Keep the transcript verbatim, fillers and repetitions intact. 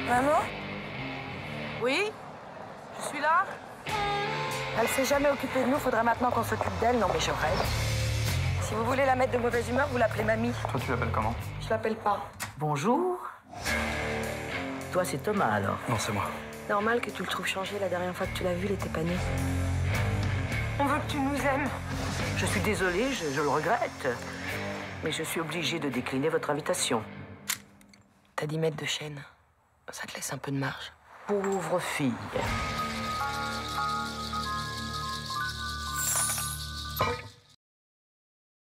Maman? Oui? Je suis là? Elle s'est jamais occupée de nous, faudrait maintenant qu'on s'occupe d'elle. Non mais je rêve. Si vous voulez la mettre de mauvaise humeur, vous l'appelez mamie. Toi, tu l'appelles comment? Je l'appelle pas. Bonjour. Toi, c'est Thomas, alors? Non, c'est moi. Normal que tu le trouves changé. La dernière fois que tu l'as vu, il était pas né. On veut que tu nous aimes. Je suis désolée, je, je le regrette. Mais je suis obligée de décliner votre invitation. T'as dix mètres de chaîne. Ça te laisse un peu de marge. Pauvre fille.